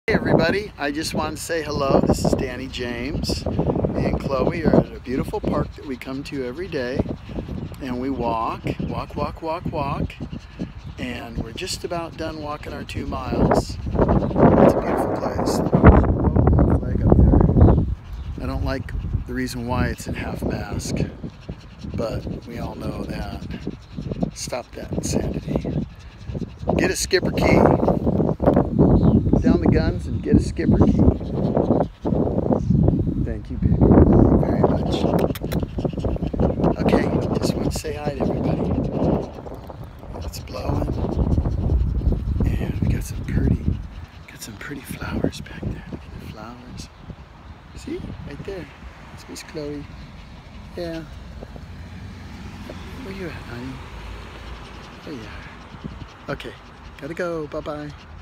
Hey everybody, I just wanted to say hello. This is Danny James and Chloe are at a beautiful park that we come to every day, and we walk, and we're just about done walking our 2 miles. It's a beautiful place. Oh, flag up there. I don't like the reason why it's in half mast, but we all know that. Stop that insanity. Get a Schipperke. Down the guns and get a Schipperke. Thank you, baby. Thank you very much. Okay, just want to say hi to everybody. It's blowing, and we got some pretty flowers back there. Look at the flowers. See, right there. It's Miss Chloe. Yeah. Where you at, honey? There you are. Okay, gotta go. Bye bye.